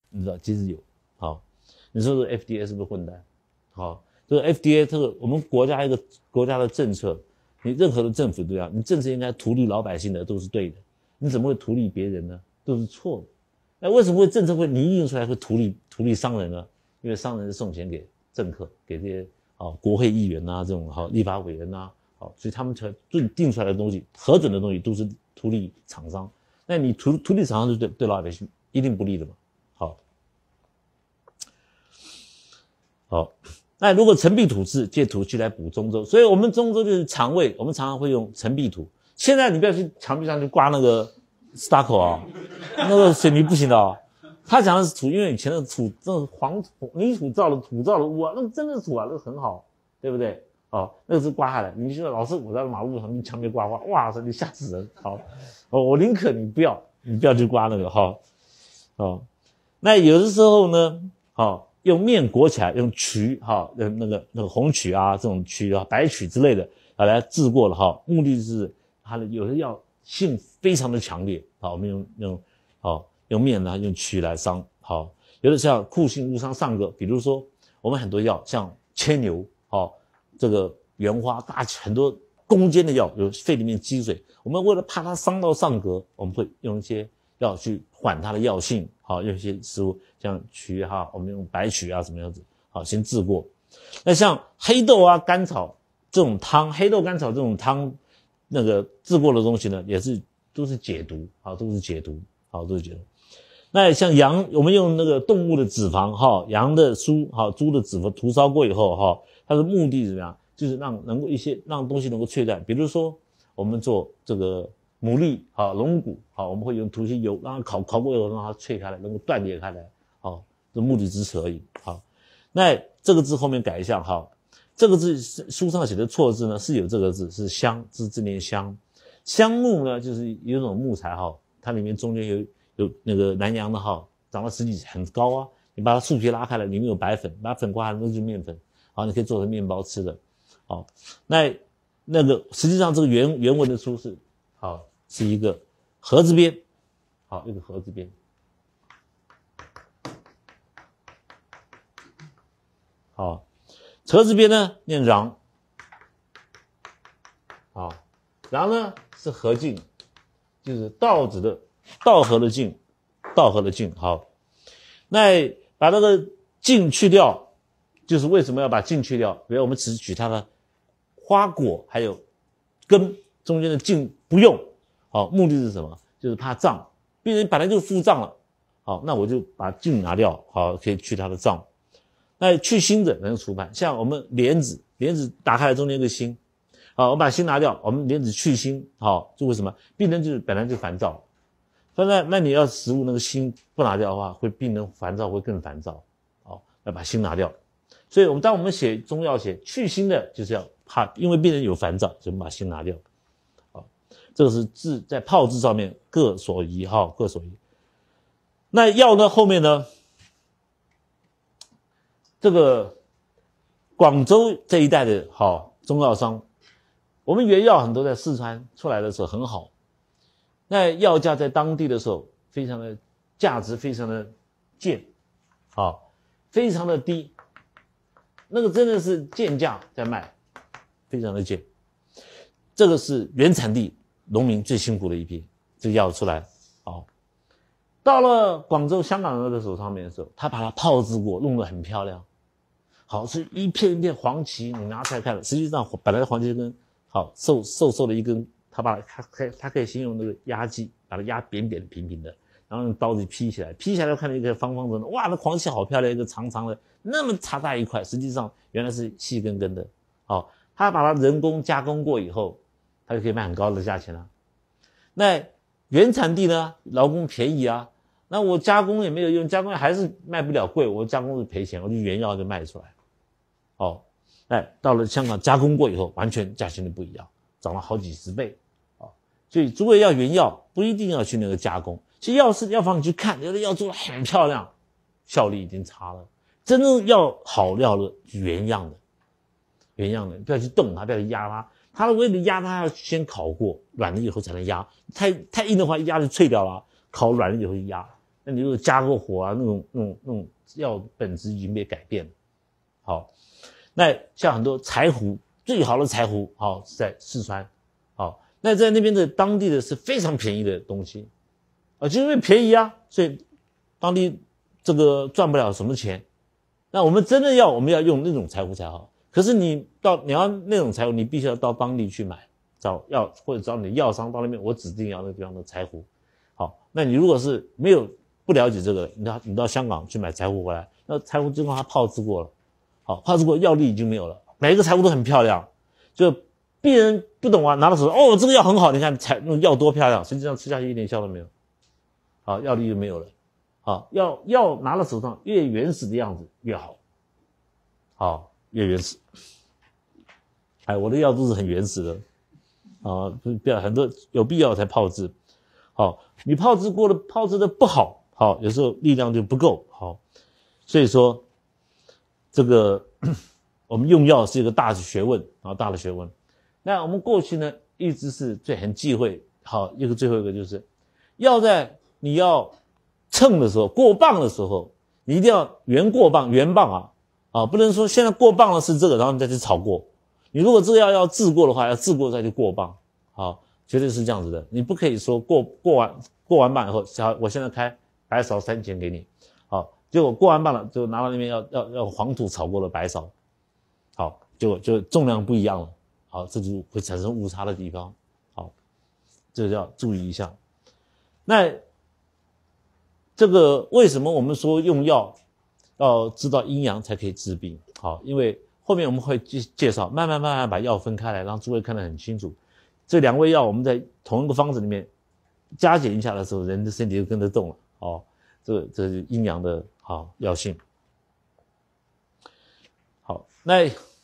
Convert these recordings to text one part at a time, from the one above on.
你知道，其实有。好，你说这 FDA 是不是混蛋？好，这个 FDA 这个我们国家一个国家的政策，你任何的政府都要，你政策应该图利老百姓的都是对的，你怎么会图利别人呢？都是错的。那为什么会政策会拟定出来会图利商人呢？因为商人是送钱给政客，给这些国会议员啊这种立法委员啊，所以他们才定出来的东西，核准的东西都是图利厂商。那你图利厂商是对老百姓一定不利的嘛？好，那如果陈壁土是借土去来补中州，所以我们中州就是肠胃，我们常常会用陈壁土。现在你不要去墙壁上去挂那个 stucco 啊，那个水泥不行的啊。他讲的是土，因为以前的土，这种黄土、泥土造的屋啊，那个真的是土啊，那个很好，对不对？那个是刮下来。你说老师，我在马路上你墙壁刮，哇塞，你吓死人！我宁可你不要去刮那个那有的时候呢，用面裹起来，用渠那个红曲啊，这种曲啊、白曲之类的来治过了目的是它的有的药性非常的强烈，我们用面呢，用曲来伤。有的像酷性误伤上颚，比如说我们很多药像牵牛，这个原花很多攻坚的药，有肺里面积水，我们为了怕它伤到上颚，我们会用一些药去缓它的药性，用一些食物像曲我们用白曲啊什么样子，先治过。那像黑豆啊、甘草这种汤，黑豆甘草这种汤，那个治过的东西呢，也是都是解毒，都是解毒。那像羊，我们用那个动物的脂肪，羊的猪的脂肪涂烧过以后，它的目的是怎么样？就是能够让东西能够脆断。比如说我们做这个牡蛎龙骨我们会用涂些油让它烤过以后让它脆开来，能够断裂开来这目的只此而已。那这个字后面改一下这个字书上写的错字呢是有这个字，是香，字念香。香木呢就是有一种木材它里面中间有那个南洋的长到实际很高啊，你把它树皮拉开来，里面有白粉，把粉刮下来那就是面粉，你可以做成面包吃的。那个实际上这个原文的出是是一个禾字边，一个禾字边。禾字边呢念瓤，瓤呢是禾茎，就是稻禾的茎，那把那个茎去掉，就是为什么要把茎去掉？比如我们只取它的花果还有根中间的茎不用，目的是什么？就是怕胀，病人本来就腹胀了，那我就把茎拿掉，可以去它的胀。那去腥者能除痰，像我们莲子打开来中间有个心，我把心拿掉，我们莲子去腥，就为什么？病人就是本来就烦躁，那你要食物那个心不拿掉的话，会病人烦躁，会更烦躁，要把心拿掉。所以当我们写中药写去腥的，就是要怕，因为病人有烦躁，所以我们把心拿掉。这个是字在炮字上面各所宜，各所宜。那药呢后面呢？这个广州这一带的中药商，我们原药很多在四川出来的时候很好，那药价在当地的时候非常的价值非常的贱，非常的低，那个真的是贱价在卖，非常的贱。这个是原产地农民最辛苦的一批，这药出来到了广州香港人的手上面的时候，他把它炮制过，弄得很漂亮，是一片一片黄芪，你拿出来看了，实际上本来的黄芪根瘦的一根，他可以先用那个压机把它压扁扁的平平的，然后用刀子劈起来看到一个方方正正，哇，那黄芪好漂亮，一个长长的那么大大一块，实际上原来是细根根的，他把它人工加工过以后，他就可以卖很高的价钱了。那原产地呢，劳工便宜啊，那我加工也没有用，加工还是卖不了贵，我加工是赔钱，我就原药就卖出来。到了香港加工过以后，完全价钱就不一样，涨了好几十倍。所以如果要原药，不一定要去那个加工。其实药房你去看，有的药做得很漂亮，效率已经差了。真正要好料的原样的，不要去动它，不要去压它。它为了压它要先烤过，软了以后才能压。太硬的话，一压就脆掉了。烤软了以后一压， 那你如果加过火啊，那种药本质已经被改变了。好，那像很多柴胡，最好的柴胡，好是在四川，好，那在那边的当地的是非常便宜的东西，就因为便宜啊，所以当地这个赚不了什么钱。那我们真的我们要用那种柴胡才好。可是你要那种柴胡，你必须要到当地去买，或者找你的药商到那边，我指定要那个地方的柴胡。好，那你如果是不了解这个，你到香港去买柴胡回来，那柴胡经过它泡制过了，好，泡制过药力已经没有了，每一个柴胡都很漂亮，就病人不懂啊，拿到手上，这个药很好，你看那药多漂亮，实际上吃下去一点效都没有，好，药力就没有了。好，药拿到手上越原始的样子越好，好，越原始。我的药都是很原始的，不要很多有必要才泡制。好，你泡制的不好，好，有时候力量就不够，好，所以说这个我们用药是一个大的学问，大的学问。那我们过去呢，一直是很忌讳。好，最后一个就是药在你要称的时候，过磅的时候，你一定要原磅不能说现在过磅了是这个，然后你再去炒过。你如果这个药要治过的话，要治过再去过磅，好，绝对是这样子的。你不可以说过完磅以后，我现在开白芍3钱给你，好，结果过完磅了就拿到那边要黄土炒过的白芍，好，就重量不一样了，好，这就会产生误差的地方，好，这个要注意一下。那这个为什么我们说用药要知道阴阳才可以治病？好，因为后面我们会介绍，慢慢把药分开来，让诸位看得很清楚。这2味药我们在同一个方子里面加减一下的时候，人的身体就跟着动了。这是阴阳的药性。好，那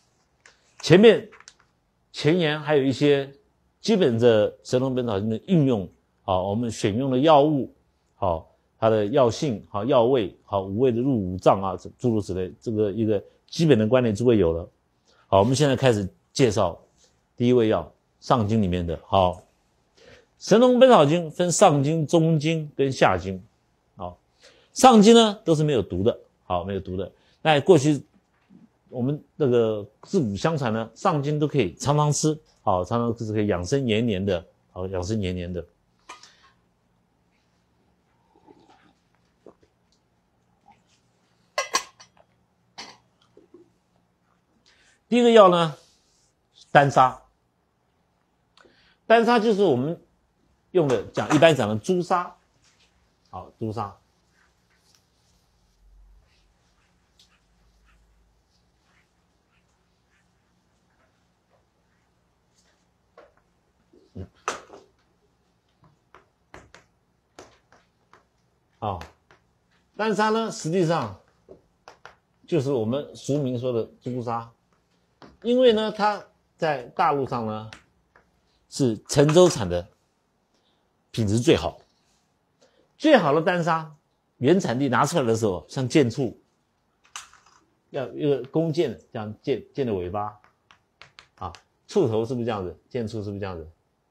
前言还有一些基本的《神农本草经》的应用，我们选用的药物，它的药性，药味，五味的入五脏啊，诸如此类，这个一个基本的观念诸位有了。好，我们现在开始介绍第一味药，上经里面的。好，神农本草经分上经、中经跟下经。好，上经呢都是没有毒的，没有毒的。那过去我们那个自古相传呢，上经都可以常常吃，常常是可以养生延年的，养生延年的。第一个药呢，丹砂。丹砂就是我们用的一般讲的朱砂，好，朱砂。丹砂呢，实际上就是我们俗名说的朱砂。因为呢，它在大陆上呢是陈州产的，品质最好。最好的丹砂原产地拿出来的时候，像箭簇，要一个弓箭的，这样箭的尾巴，簇头是不是这样子？箭簇是不是这样子？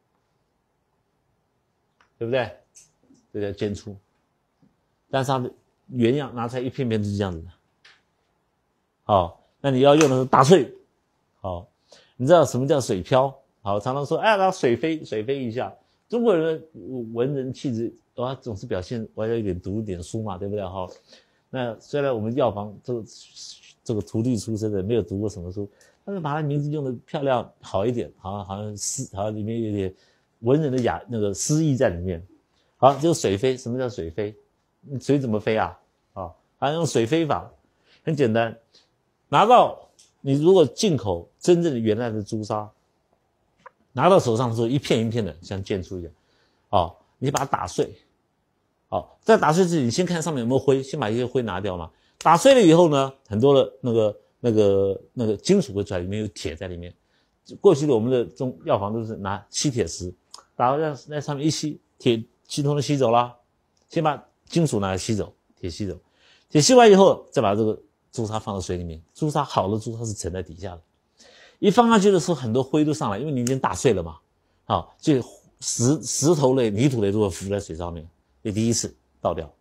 对不对？这叫箭簇。丹砂的原样拿出来一片片就是这样子的。好，那你要用的是大穗。好，你知道什么叫水漂？好，常常说，让水飞一下。中国人的文人气质，总是表现我要有点读一点书嘛，对不对？那虽然我们药房这个徒弟出身的，没有读过什么书，但是把他名字用的漂亮好一点，好像里面有点文人的那个诗意在里面。好，就是水飞。什么叫水飞？水怎么飞啊？用水飞法，很简单，拿到。你如果进口真正的原来的朱砂，拿到手上的时候一片一片的，像箭簇一样，你把它打碎，在打碎之前，你先看上面有没有灰，先把一些灰拿掉嘛。打碎了以后呢，很多的那个金属会出来，里面有铁在里面。过去的我们的药房都是拿吸铁石，打到那上面一吸，铁系统都吸走了，先把金属拿来吸走，铁吸走，铁吸完以后，再把这个朱砂放到水里面，好的朱砂是沉在底下的，一放下去的时候，很多灰都上来，因为你已经打碎了嘛，所以石头类、泥土类都会浮在水上面，你第一次倒掉，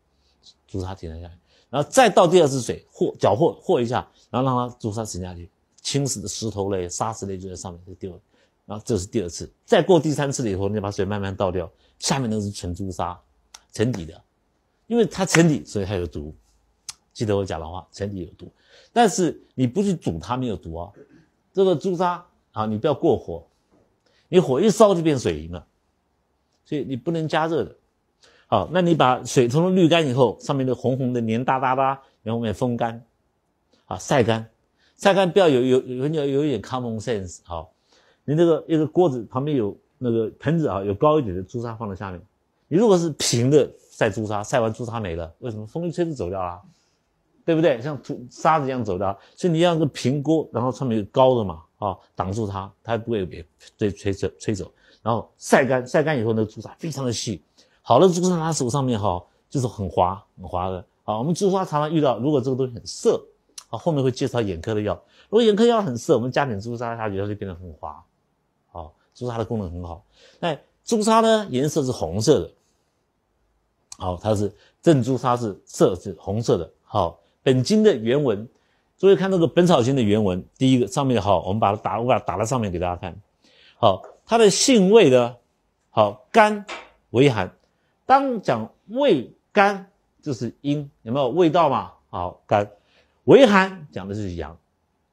朱砂停了下来，然后再倒第二次水搅和一下，然后让它朱砂沉下去，侵蚀的石头类、砂石类就在上面就丢了。然后这是第二次，再过第三次了以后，你把水慢慢倒掉，下面那是纯朱砂，沉底的，因为它沉底，所以它有毒。记得我讲的话，沉底有毒，但是你不去煮它没有毒啊。这个朱砂啊，你不要过火，你火一烧就变水银了，所以你不能加热的。好，那你把水通通滤干以后，上面的红红的黏哒哒哒，然后面风干，啊，晒干，不要有一点 common sense。好，你这个一个锅子旁边有那个盆子啊，有高一点的朱砂放在下面。你如果是平的晒朱砂，晒完朱砂没了，为什么？风一吹就走掉了，对不对？像沙子一样走掉，所以你要个平锅，然后上面有高的嘛，啊，挡住它，它不会被吹走。然后晒干以后，那个朱砂非常的细。好的朱砂拿手上面哈，就是很滑的。好，我们朱砂常常遇到，如果这个东西很涩，啊，后面会介绍眼科的药。如果眼科药很涩，我们加点朱砂下去，它就变得很滑。好，朱砂的功能很好。那朱砂呢，颜色是红色的。好，它是正朱砂是红色的。好，本经的原文，诸位看那个《本草经》的原文，第一个上面好，我把它打在上面给大家看。好，它的性味呢，好，甘为寒。当讲味甘就是阴，有没有味道嘛？好，甘为寒讲的是阳。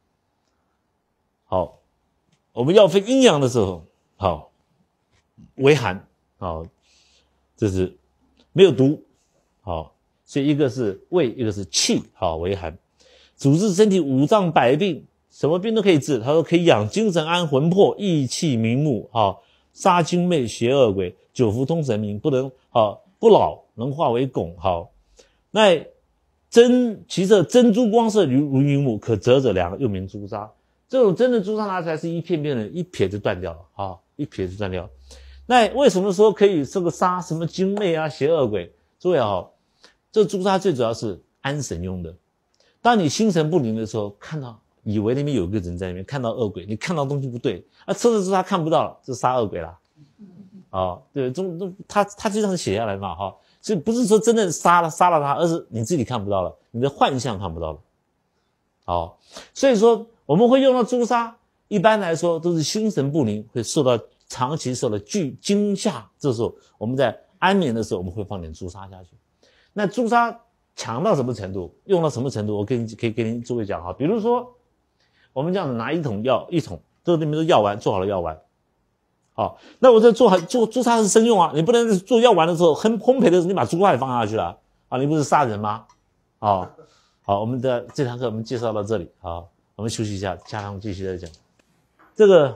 好，我们要分阴阳的时候，好，为寒，好，这是没有毒，好，所以一个是胃，一个是气，好，为寒，主治身体五脏百病，什么病都可以治。他说可以养精神安魂魄，益气明目，好，杀精魅邪恶鬼，久服通神明，不老能化为汞，好，那其色珍珠光色如云母，可折者凉，又名朱砂。这种真的朱砂拿出来是一片片的，一撇就断掉了，好，一撇就断掉了。那为什么说可以这个杀什么精魅啊、邪恶鬼？诸位好，这朱砂最主要是安神用的。当你心神不宁的时候，以为那边有个人在那边，看到恶鬼，你看到东西不对啊，吃的朱砂看不到了，就杀恶鬼了。对，他就这样写下来嘛，哈，所以不是说真的杀了他，而是你自己看不到了，你的幻象看不到了。好，所以说我们会用到朱砂，一般来说都是心神不宁，会长期受到惊吓，这时候我们在安眠的时候，我们会放点朱砂下去。那朱砂强到什么程度，用到什么程度，我可以跟您诸位讲哈。比如说，我们这样子拿一桶，这里面都药丸，做好了药丸。好，那我在做朱砂是生用啊，你不能做药丸的时候烘焙的时候你把朱砂也放下去了啊，你不是杀人吗？好，我们的这堂课我们介绍到这里，好，我们休息一下，下堂继续再讲。这个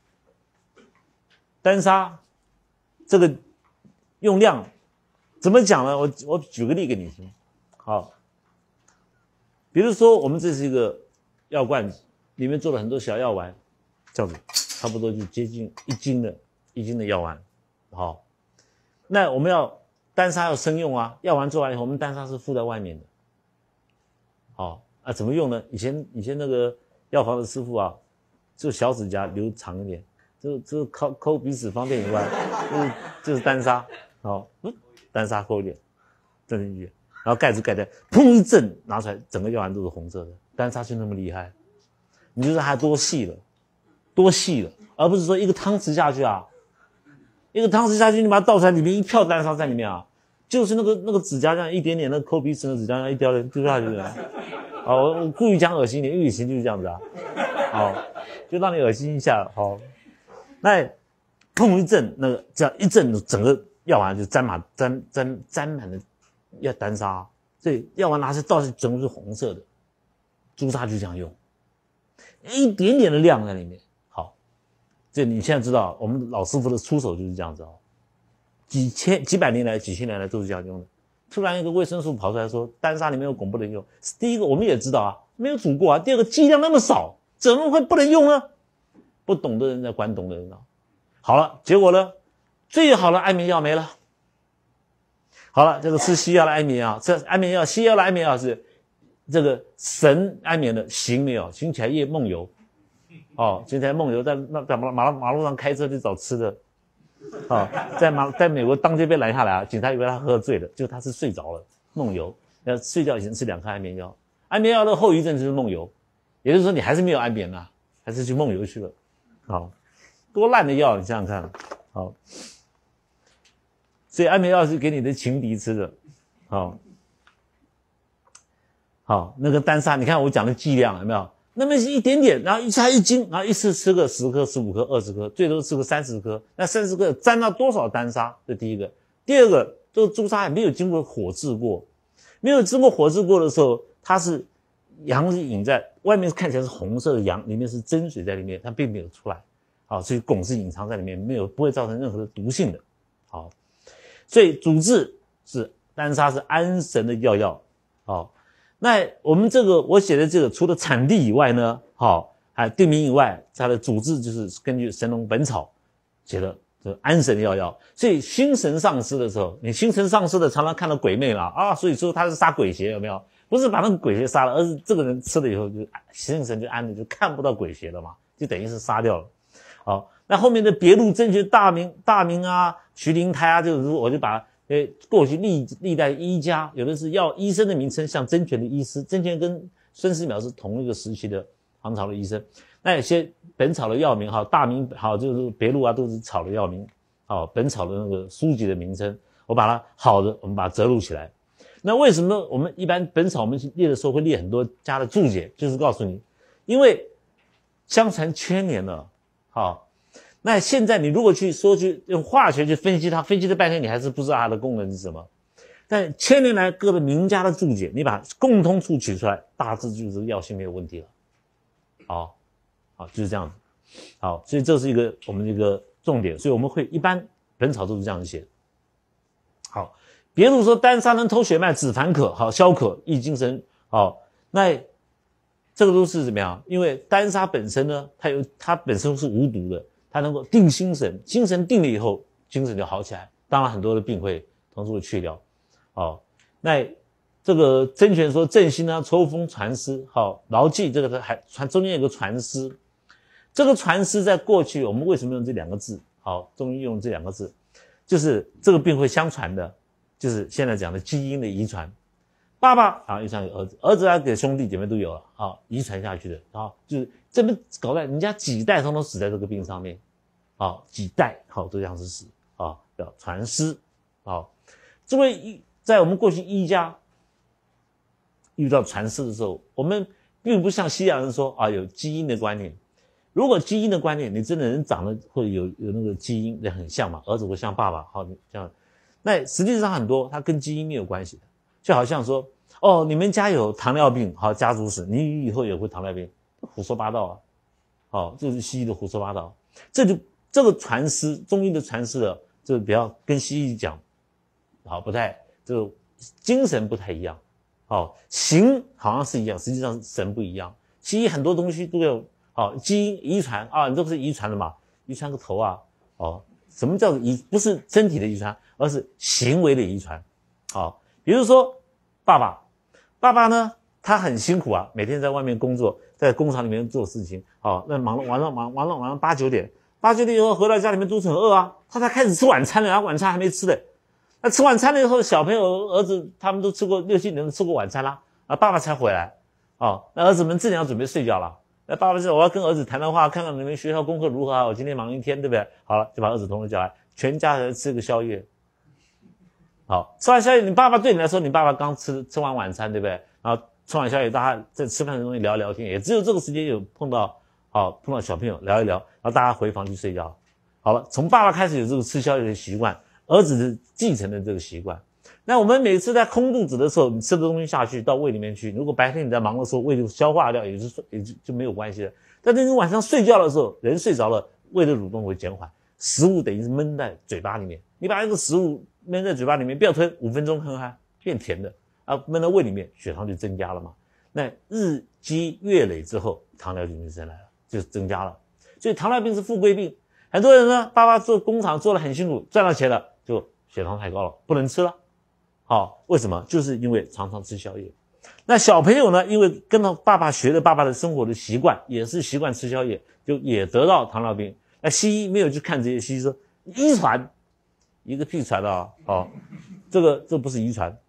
丹砂，这个用量怎么讲呢？我举个例给你听。好，比如说我们这是一个药罐子，里面做了很多小药丸，这样子。差不多就接近一斤的药丸，好，那我们丹砂要生用啊，药丸做完以后，我们丹砂是附在外面的，好啊，怎么用呢？以前那个药房的师傅啊，就小指甲留长一点，就抠鼻屎方便以外，就是丹砂，好，丹砂抠一点，正进去，然后盖子盖在，砰一震，拿出来，整个药丸都是红色的，丹砂就那么厉害，你就知道它多细了，而不是说一个汤匙下去啊，你把它倒出来，里面一票丹砂在里面啊，就是那个指甲这样一点点，那抠鼻屎的指甲这样一掉丢下去的。好，我故意讲恶心一点，因为以前就是这样子啊，好，就让你恶心一下，好，那砰一震，那个这样一震，整个药丸就沾满了丹砂，所以药丸拿去倒是整个是红色的，朱砂就这样用，一点点的量在里面。这你现在知道，我们老师傅的出手就是这样子哦，几百年来都是这样用的。突然一个卫生署跑出来说，丹砂里面有汞不能用。第一个我们也知道啊，没有煮过啊。第二个剂量那么少，怎么会不能用呢？不懂的人在管懂的人啊。好了，结果呢，最好的安眠药没了。好了，这个吃西药的安眠药，这安眠药西药的安眠药是这个神安眠的，行没有，行起来夜梦游。现在梦游在马路上开车去找吃的，在美国当街被拦下来啊，警察以为他喝醉了，就他是睡着了， 梦游，要睡觉前吃2颗安眠药。安眠药的后遗症就是梦游，也就是说你还是没有安眠啊，还是去梦游去了。好，多烂的药，你想想看。好，所以安眠药是给你的情敌吃的。好，那个丹砂，你看我讲的剂量有没有？那么一点点，然后一下1斤，然后一次吃个10颗、15颗、20颗，最多吃个30颗。那30颗沾到多少丹砂？这第一个。第二个，这个朱砂还没有经过火制过，没有经过火制过的时候，它是阳是隐在外面，看起来是红色的阳，里面是真水在里面，它并没有出来。好，所以汞是隐藏在里面，不会造成任何的毒性的。好，所以主治是丹砂是安神的药。好。那我们这个我写的这个，除了产地以外呢，还有地名以外，它的主治就是根据《神农本草》写的这个安神药。所以心神丧失的时候，你心神丧失的常常看到鬼魅了啊，所以说他是杀鬼邪，有没有？不是把那个鬼邪杀了，而是这个人吃了以后就心神就安了，就看不到鬼邪了嘛，就等于是杀掉了。好，那后面的别录真诠大明啊、徐灵台啊，就是我就把。过去历代医家，有的是要医生的名称，像真诠的医师，真诠跟孙思邈是同一个时期的唐朝的医生。那有些本草的药名，大明就是别录啊，都是草的药名，本草的那个书籍的名称，我把它我们把它摘录起来。那为什么我们一般本草我们列的时候会列很多家的注解，就是告诉你，因为相传千年了，那现在你如果去用化学去分析它，分析了半天你还是不知道它的功能是什么。但千年来各个名家的注解，你把共通处取出来，大致就是药性没有问题了。好，就是这样子。好，所以这是我们的一个重点，所以我们会一般本草都是这样写。好，别如说丹砂能通血脉，止烦渴，消渴，益精神。那这个都是怎么样？因为丹砂本身呢，它本身是无毒的。它能够定心神，心神定了以后，精神就好起来。当然，很多的病会同时会去掉。那这个真诠说正心啊，抽风传湿。牢记这个中间有个传湿，这个传湿在过去我们为什么用这2个字？中医用这2个字，就是这个病会相传的，就是现在讲的基因的遗传。爸爸遗传给儿子，儿子给兄弟姐妹都有了，遗传下去的，就是这边搞在人家几代通通死在这个病上面。几代都这样子死叫传湿。这位在我们过去医家遇到传湿的时候，我们并不像西洋人说有基因的观念。如果基因的观念，你真的人长得会有那个基因也很像嘛，儿子会像爸爸，这样。那实际上很多它跟基因没有关系的，就好像说你们家有糖尿病，家族史，你以后也会糖尿病，胡说八道这是西医的胡说八道。这个传湿，中医的传湿的，这比较跟西医讲，不太，这个精神不太一样。形好像是一样，实际上神不一样。西医很多东西都有基因遗传你这是遗传的嘛？遗传个头啊！什么叫做不是身体的遗传，而是行为的遗传。比如说爸爸呢，他很辛苦啊，每天在外面工作，在工厂里面做事情，那忙了晚上8、9点。8、9点以后回到家里面肚子很饿啊，他才开始吃晚餐了，然后晚餐还没吃的。那吃晚餐了以后，小朋友儿子他们都吃过6、7点吃过晚餐啦，爸爸才回来。那儿子们自然要准备睡觉了。那爸爸说我要跟儿子谈谈话，看看你们学校功课如何我今天忙一天，对不对？好了，就把儿子同时叫来，全家人吃个宵夜。吃完宵夜，你爸爸对你来说，你爸爸刚吃完晚餐，对不对？然后吃完宵夜，大家在吃饭的东西聊聊天，也只有这个时间有碰到小朋友聊一聊，然后大家回房去睡觉。好了，从爸爸开始有这个吃宵夜的习惯，儿子继承了这个习惯。那我们每次在空肚子的时候，你吃的东西下去到胃里面去，如果白天你在忙的时候，胃就消化掉，也就没有关系了。但是你晚上睡觉的时候，人睡着了，胃的蠕动会减缓，食物等于是闷在嘴巴里面，你把那个食物闷在嘴巴里面，不要吞，5分钟看看变甜的闷到胃里面，血糖就增加了嘛。那日积月累之后，糖尿病就生来了，就增加了。所以糖尿病是富贵病。很多人呢，爸爸做工厂做得很辛苦，赚到钱了，就血糖太高了，不能吃了。为什么？就是因为常常吃宵夜。那小朋友呢，因为跟着爸爸学了爸爸的生活的习惯，也是习惯吃宵夜，就也得到糖尿病。那西医没有去看这些，西医说遗传，一个屁传的这不是遗传。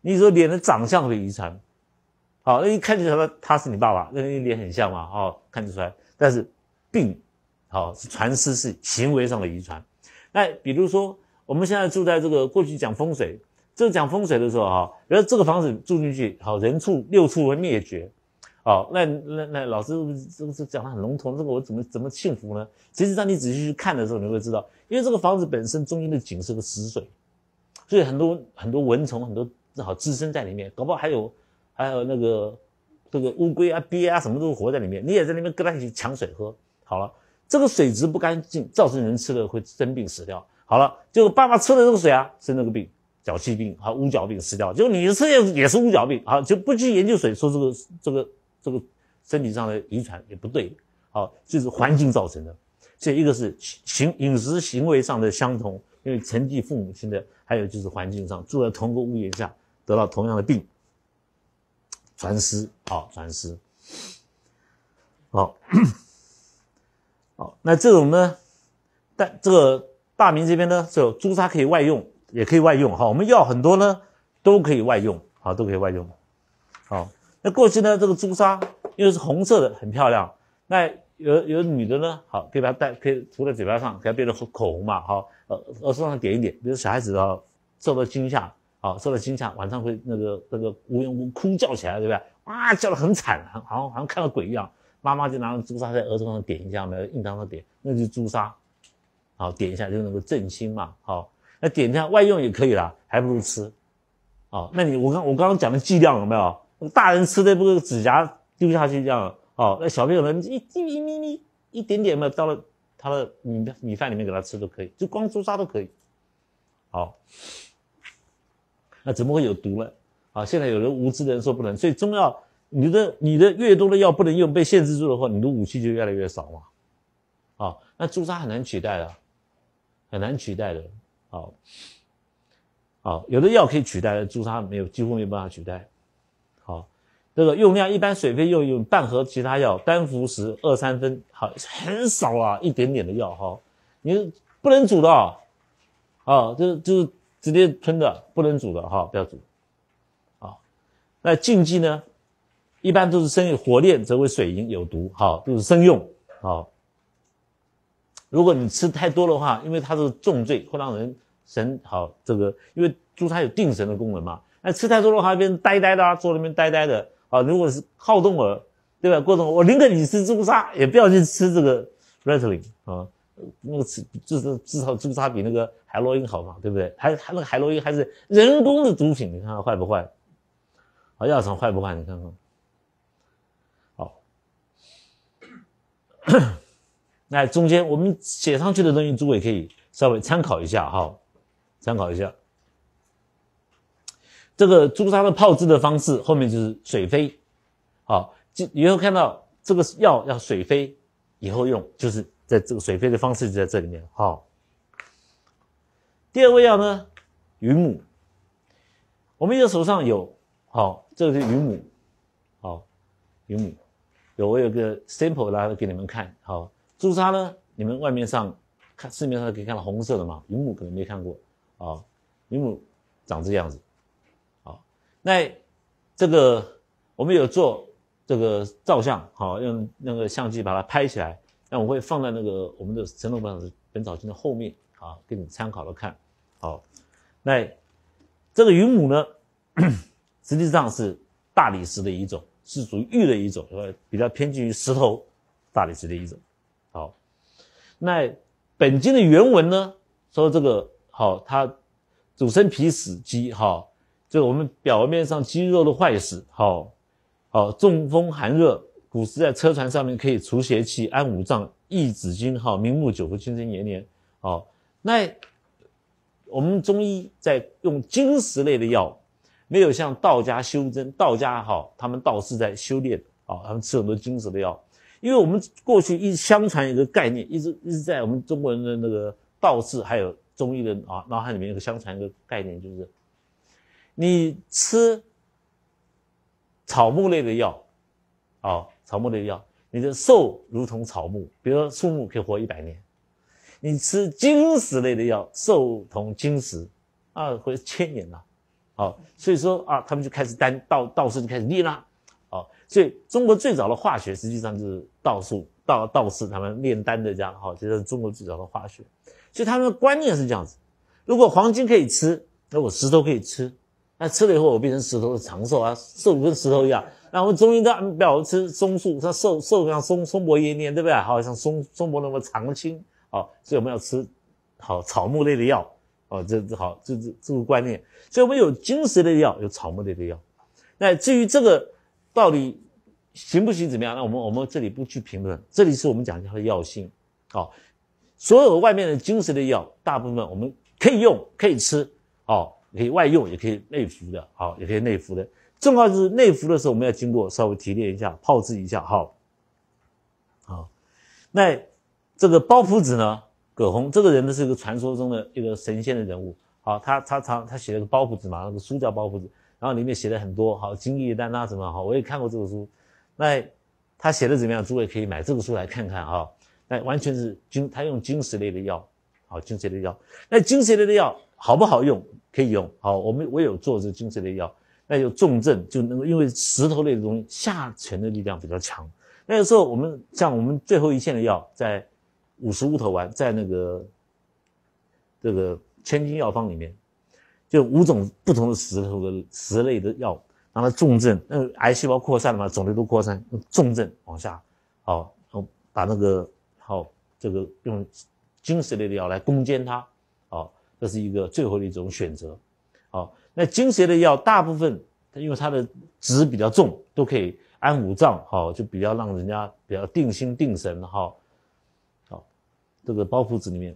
你说脸的长相会遗传，好，那一看就知道他是你爸爸，那你脸很像嘛，好，看得出来。但是病，好，是传失是行为上的遗传。那比如说我们现在住在这个过去讲风水，这个讲风水的时候哈，比如这个房子住进去，好，人畜六畜会灭绝。好，那老师这个讲得很笼统，这个我怎么幸福呢？其实当你仔细去看的时候，你会知道，因为这个房子本身中间的井是个死水，所以很多蚊虫，很多好滋生在里面，搞不好还有那个这个乌龟啊、鳖啊什么都活在里面，你也在那边跟它一起抢水喝。好了，这个水质不干净，造成人吃了会生病死掉。好了，结果爸爸吃了这个水啊，生了个病，脚气病，好，乌脚病死掉。结果你吃也是乌脚病，好，就不去研究水，说这个身体上的遗传也不对，好，就是环境造成的。所以一个是饮食行为上的相同，因为承继父母亲的，还有就是环境上住在同个屋檐下得到同样的病，传失，好，传失，好，好，那这种呢，但这个大明这边呢，就朱砂可以外用，也可以外用，好，我们药很多呢都可以外用，好，都可以外用，好。那过去呢，这个朱砂因为是红色的，很漂亮。那有女的呢，好，可以把它可以涂在嘴巴上，给它变成口红嘛，好，耳朵上点一点。比如小孩子啊，受到惊吓，好，受到惊吓，晚上会那个无缘无故哭叫起来，对不对？哇，叫得很惨，好像看到鬼一样。妈妈就拿朱砂在额头上点一下，没有印堂上点，那就是朱砂，好，点一下就能够镇心嘛，好，那点一下外用也可以啦，还不如吃，好，那我刚刚讲的剂量有没有？大人吃的不是指甲丢下去这样，哦，那小朋友呢一点点嘛，到了他的米饭里面给他吃都可以，就光朱砂都可以。好，那怎么会有毒呢？啊，现在有人无知的人说不能，所以中药你的越多的药不能用，被限制住的话，你的武器就越来越少嘛。好，那朱砂很难取代的，很难取代的。好，有的药可以取代，朱砂几乎没有办法取代。好，这个用量一般水飞用半盒其他药，单服食2-3分，好，很少啊，一点点的药哈，你不能煮的啊，就是直接吞的，不能煮的哈，不要煮。好，那禁忌呢，一般都是生用，火炼则为水银有毒，好，都是生用，好。如果你吃太多的话，因为它是重罪，会让人神好这个，因为朱砂有定神的功能嘛。那吃太多的话，变成呆呆的啊，坐那边呆呆的啊。如果是好动儿，对吧？过动儿，我宁可你吃朱砂，也不要去吃这个 Ritalin 啊。那个至少朱砂比那个海洛因好嘛，对不对？还那个海洛因还是人工的毒品，你看看坏不坏？啊，药厂坏不坏？你看看。好，那中间我们写上去的东西，诸位可以稍微参考一下哈，参考一下。这个朱砂的泡制的方式，后面就是水飞，好，以后看到这个药要水飞以后用，就是在这个水飞的方式就在这里面。好，第二味药呢，榆木，我们手上有，好，这个是榆木，好，榆木，我有个 sample 来给你们看，好，朱砂呢，你们外面上看市面上可以看到红色的嘛，榆木可能没看过，啊，榆木长这样子。那这个我们有做这个照相，好，用那个相机把它拍起来，那我会放在那个我们的神农本草经的后面，啊，给你参考了看。好，那这个榆木呢，实际上是大理石的一种，是属于玉的一种，比较偏近于石头大理石的一种。好，那本经的原文呢，说这个好，它主生脾死肌，好。这个我们表面上肌肉的坏死，好，中风寒热，古时在车船上面可以除邪气、安五脏、益子经，好，明目久服、轻身延年，好。那我们中医在用金石类的药，没有像道家修真，道家好，他们道士在修炼，好，他们吃很多金石的药，因为我们过去一直相传一个概念，一直在我们中国人的那个道士还有中医的脑海里面有个相传一个概念，就是。你吃草木类的药，草木类的药，你的寿如同草木，比如说树木可以活100年。你吃金石类的药，寿同金石，会1000年了， 好，所以说啊，他们就开始道士就开始练啦。好，所以中国最早的化学实际上就是道士他们炼丹的这样，好，这是中国最早的化学。所以他们的观念是这样子：如果黄金可以吃，那我石头可以吃，那吃了以后我变成石头的长寿啊，寿跟石头一样。那我们中医都不要吃松树，像寿像松柏延年，对不对？好像松柏那么长青，好，所以我们要吃好草木类的药，哦，这个观念。所以我们有金石类的药，有草木类的药。那至于这个到底行不行怎么样？那我们这里不去评论，这里是我们讲它的药性。好，所有外面的金石类药，大部分我们可以用，可以吃，哦，可以外用，也可以内服的，好，也可以内服的。重要就是内服的时候，我们要经过稍微提炼一下，泡制一下，好。那这个包朴子呢，葛洪这个人呢是一个传说中的一个神仙的人物，好，他写了个包朴子嘛，那个书叫包朴子，然后里面写了很多，好，金液丹啊什么，好，我也看过这个书。那他写的怎么样？诸位可以买这个书来看看哈。那完全是他用金石类的药，好，金石类的药。那金石类的药好不好用？可以用，好，我有做这金石类的药。那有重症，就能够因为石头类的东西下沉的力量比较强。那个时候我们最后一线的药，在50乌头丸，在那个这个千金药方里面，就5种不同的石类的药，让它重症，那个癌细胞扩散了嘛，肿瘤都扩散，重症往下，好，把那个好这个用金石类的药来攻坚它，好，这是一个最后的一种选择，好。那金石类药大部分因为它的值比较重，都可以安五脏，好，就比较让人家比较定心定神，好，这个包朴子里面，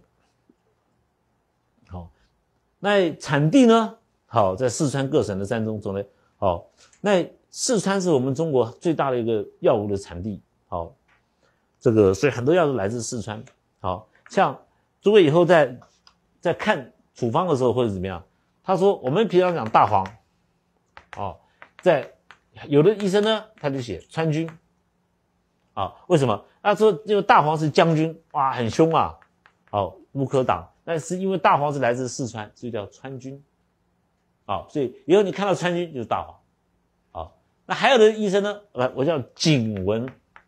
好，那产地呢？好，在四川各省的山中种类，好，那四川是我们中国最大的一个药物的产地，好，这个所以很多药都来自四川，好，像诸位以后在看处方的时候或者怎么样。他说我们平常讲大黄，在有的医生呢他就写川军，为什么？他说因为大黄是将军，哇，很凶啊，无可挡。那是因为大黄是来自四川，所以叫川军，所以以后你看到川军就是大黄，那还有的医生呢，我叫景文，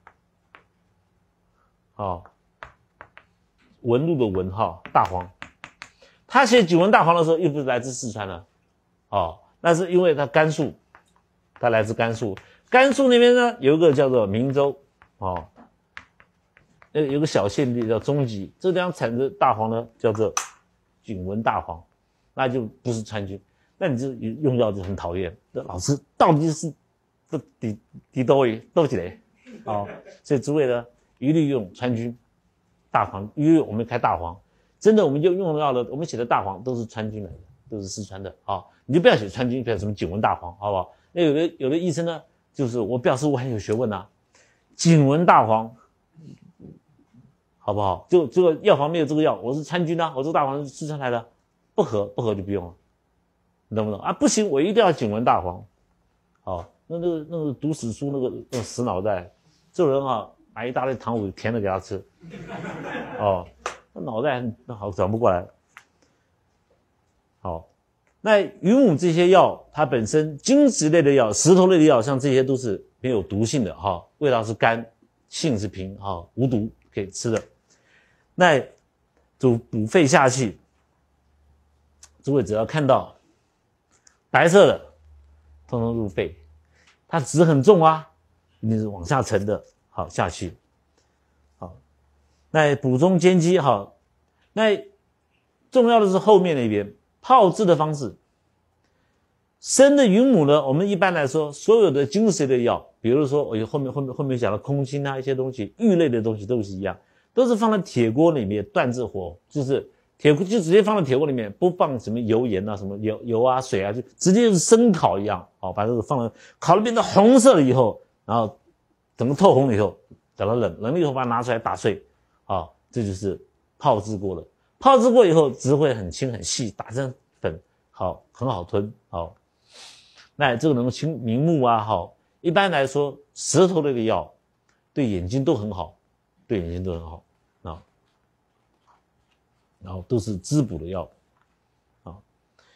纹路的纹，大黄。他写景文大黄的时候，又不是来自四川了，那是因为他甘肃，他来自甘肃。甘肃那边呢，有一个叫做明州，有个小县地叫中吉，这地方产的大黄呢，叫做景文大黄，那就不是川军。那你这用药就很讨厌，这老师到底是这多起来，所以诸位呢，一律用川军大黄，因为我们开大黄。真的，我们就用到了，我们写的大黄都是川军来的，都是四川的，你就不要写川军，不要什么景文大黄，好不好？那有的医生呢，就是我表示我很有学问啊，景文大黄，好不好？就这个药房没有这个药，我是川军啊，我这个大黄是四川来的，不合就不用了，你懂不懂啊？不行，我一定要景文大黄，那个读史书那个死脑袋，这种人买一大堆糖葫芦甜的给他吃，脑袋好转不过来。好，那云母这些药，它本身金石类的药、石头类的药，像这些都是没有毒性的，味道是甘，性是平，无毒，可以吃的。那就补肺下气，诸位只要看到白色的，通通入肺，它值很重啊，一定是往下沉的，好下去。那补中兼肌，那重要的是后面那边泡制的方式。生的云母呢，我们一般来说，所有的金石类的药，比如说我后面讲的空心啊，一些东西，玉类的东西都是一样，都是放在铁锅里面断制火，就是铁锅就直接放在铁锅里面，不放什么油盐啊，什么油啊水啊，就直接就是生烤一样，把这个放了，烤了变成红色了以后，然后整个透红了以后，等它冷了以后把它拿出来打碎。这就是泡制过了。泡制过以后，汁会很轻很细，打成粉，很好吞。那这个能够清明目啊，一般来说，石头类的药对眼睛都很好，然后都是滋补的药。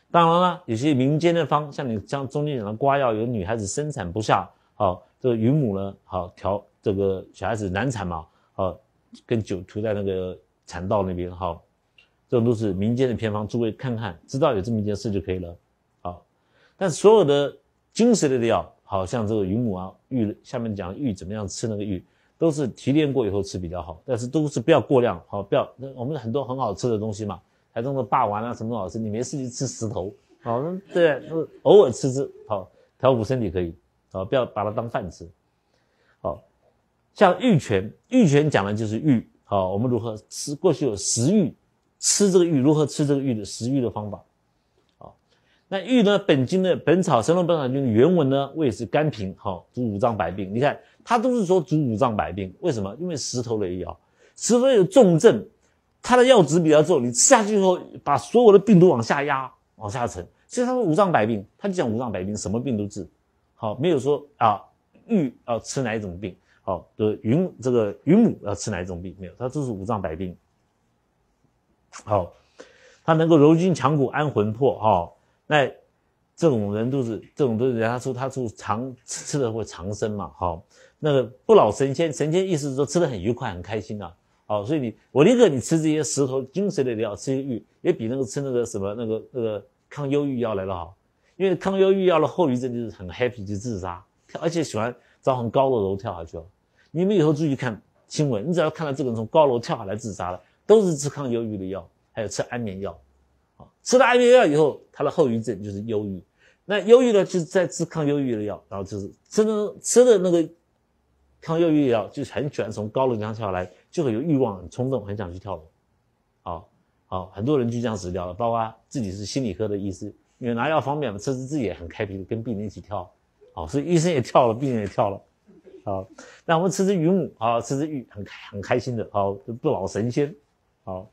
当然了，有些民间的方，像你像中间讲的刮药，有女孩子生产不下，好，这个云母呢，好调这个小孩子难产嘛，好，跟酒涂在那个产道那边，好，这种都是民间的偏方，诸位看看，知道有这么一件事就可以了，好。但所有的精神类的药，好像这个云母啊、玉，下面讲玉怎么样吃那个玉，都是提炼过以后吃比较好，但是都是不要过量，好，不要，我们很多很好吃的东西嘛。台中的霸王啊，什么好吃？你没事就吃石头，好，对，偶尔吃吃，好，调补身体可以，好，不要把它当饭吃，好，像玉泉，玉泉讲的就是玉，好，我们如何吃？过去有食玉，吃这个玉，如何吃这个玉的食玉的方法，好，那玉呢，本经的《本草神农本草经》的原文呢，谓是甘平，好，主五脏百病。你看，它都是说主五脏百病，为什么？因为石头类药，石头有重症。它的药质比较重，你吃下去以后，把所有的病都往下压、往下沉，所以它说五脏百病，他就讲五脏百病，什么病都治。好，没有说啊玉要吃哪一种病，好的这个云母要吃哪一种病，没有，它都是五脏百病。好，它能够柔筋强骨、安魂魄，哈，那这种人都是人家说他吃的会长生嘛，好，那个不老神仙，神仙意思是说吃的很愉快、很开心啊。好，所以我宁可你吃这些石头精神类的药，吃些玉，也比那个吃那个什么那个抗忧郁药来得好。因为抗忧郁药的后遗症就是很 happy 就自杀，而且喜欢找很高的楼跳下去哦。你们以后注意看新闻，你只要看到这个人从高楼跳下来自杀了，都是吃抗忧郁的药，还有吃安眠药。好，吃了安眠药以后，他的后遗症就是忧郁。那忧郁呢，就是在吃抗忧郁的药，然后就是吃的那个抗忧郁药，就是很喜欢从高楼上跳下来。就会有欲望，很冲动，很想去跳楼。好，很多人就这样死掉了，包括自己是心理科的医师，因为拿药方便嘛，自己也很开心，跟病人一起跳。好，所以医生也跳了，病人也跳了。好，那我们吃云母，好，吃玉，很开心的，好，不老神仙。好，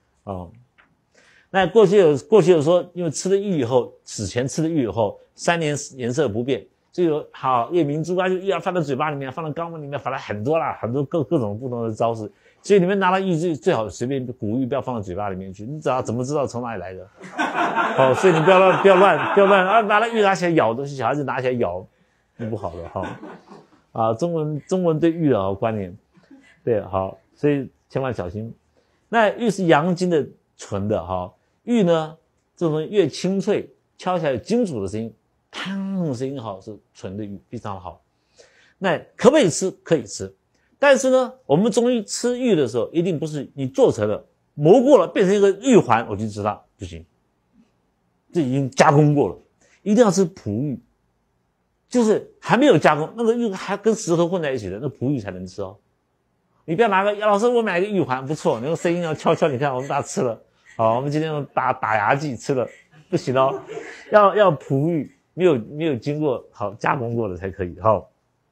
那过去有说，因为吃了玉以后，死前吃了玉以后，3年颜色不变。就有好夜明珠啊，就要放到嘴巴里面，放到肛门里面，放了很多啦，很多各种不同的招式。所以你们拿到玉最好随便古玉不要放到嘴巴里面去，你怎么知道从哪里来的？好，所以你不要乱啊！拿了玉拿起来咬东西，小孩子拿起来咬，那不好的哈。啊，中文对玉的观念，对，好，所以千万小心。那玉是阳经的纯的哈，玉呢这种越清脆，敲起来有金属的声音。砰的声音好，是纯的玉，非常好。那可不可以吃？可以吃，但是呢，我们中医吃玉的时候，一定不是你做成了磨过了变成一个玉环，我就知道不行，这已经加工过了，一定要吃璞玉，就是还没有加工，那个玉还跟石头混在一起的，那璞玉才能吃哦。你不要拿个老师，我买一个玉环不错，那个声音要敲，你看我们大家吃了，好，我们今天用打牙祭吃了，不行哦，要璞玉。没有经过好加工过的才可以，好，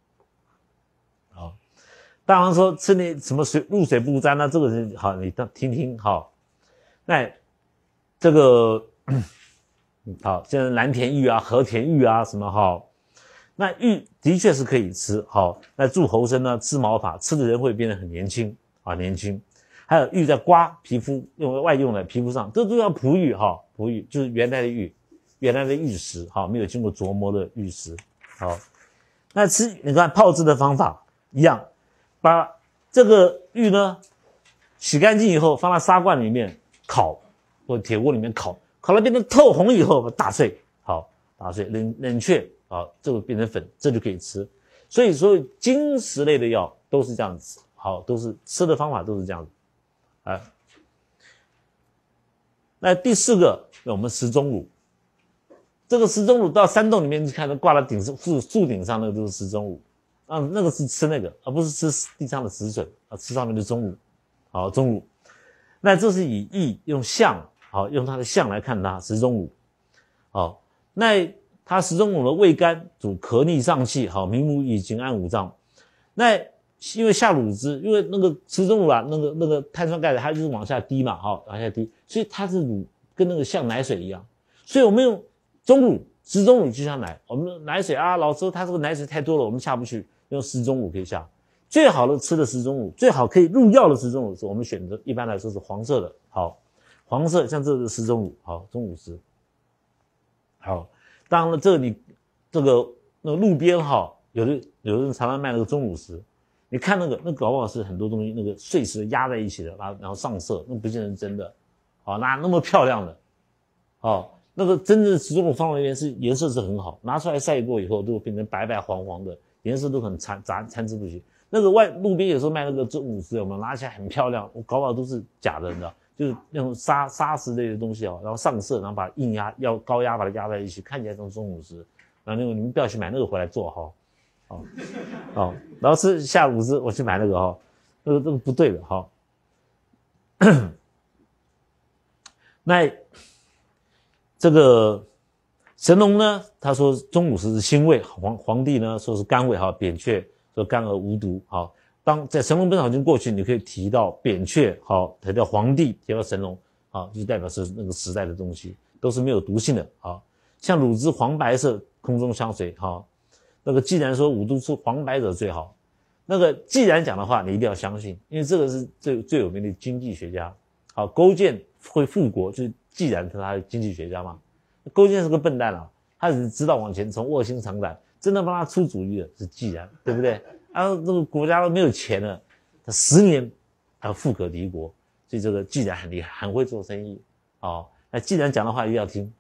当然说吃那什么入水不沾呢，这个是好，你听听好。那这个好，现在蓝田玉啊、和田玉啊什么好，那玉的确是可以吃，好，那助猴生呢，吃毛发，吃的人会变得很年轻啊，年轻。还有玉在刮皮肤，外用在皮肤上，这都叫璞玉哈，璞玉就是原来的玉。原来的玉石，好，没有经过琢磨的玉石，好，那吃你看泡制的方法一样，把这个玉呢洗干净以后，放到砂罐里面烤，或者铁锅里面烤了变成透红以后打碎，好，打碎冷却，好，这个变成粉，这就可以吃。所以所有金石类的药都是这样子，好，都是吃的方法都是这样子，那第4个，我们石钟乳。这个石钟乳到山洞里面去看，挂到树顶上，那个都是石钟乳，那个是吃那个，而不是吃地上的石笋，吃上面的钟乳，好，钟乳。那这是以意用相，好，用它的相来看它石钟乳，好，那它石钟乳的味甘，主咳逆上气，好，明目益精，安五脏。那因为下乳汁，因为那个石钟乳啊，那个碳酸钙它就是往下滴嘛，好，往下滴，所以它是乳跟那个像奶水一样，所以我们用钟乳，石钟乳就像奶，我们的奶水啊，老师他这个奶水太多了，我们下不去，用石钟乳可以下。最好的吃的石钟乳，最好可以入药的石钟乳，是我们选择一般来说是黄色的，好，黄色像这个石钟乳，好，钟乳石， 好，当然了，这个你这个那个路边哈，有的人常常卖那个钟乳石，你看那搞不好是很多东西那个碎石压在一起的，然后上色，那不见得是真的。好，哪那么漂亮的？好，那个真正石钟乳放在那边是颜色是很好，拿出来晒过以后都变成白白黄黄的，颜色都很参差不齐。那个路边有时候卖那个钟乳石，有没有拿起来很漂亮？我搞不好都是假的，你知道，就是那种砂石类的东西然后上色，然后把硬压要高压把它压在一起，看起来像钟乳石。然后你们不要去买那个回来做哈，然后是下午我去买那个哈，那个不对的哈。那这个神农呢，他说钟乳石是辛味，皇帝呢说是甘味哈，扁鹊说甘而无毒。好，当在《神农本草经》过去，你可以提到扁鹊，好，提到皇帝，提到神农，好，就代表是那个时代的东西，都是没有毒性的。好，像乳汁黄白色，空中相随。好，那个既然说五毒出黄白者最好，那个既然讲的话，你一定要相信，因为这个是最有名的经济学家。好，勾践会复国，就是既然他是经济学家嘛。勾践是个笨蛋他只知道往前冲，卧薪尝胆，真的帮他出主意的是既然，对不对？这个国家都没有钱了，他10年富可敌国，所以这个既然很厉害，很会做生意。那既然讲的话一定要听。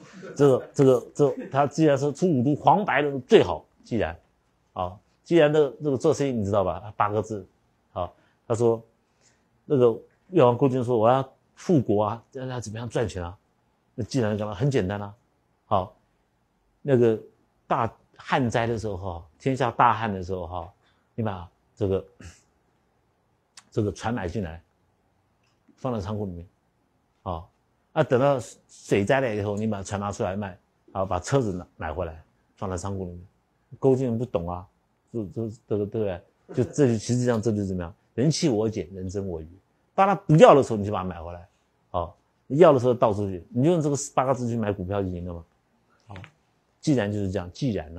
他既然说出五毒黄白的最好，既然既然这个做生意你知道吧？8个字。他说那个越王勾践说我要复国要怎么样赚钱那既然讲了很简单那个大旱灾的时候天下大旱的时候你把这个船买进来，放在仓库里面等到水灾了以后，你把船拿出来卖，把车子买回来放在仓库里面。勾践不懂这个对不对？就这就实际上这就是怎么样？人弃我俭，人憎我愚。当他不要的时候，你就把它买回来。你要的时候倒出去，你就用这个8个字去买股票就赢了嘛。既然就是这样，既然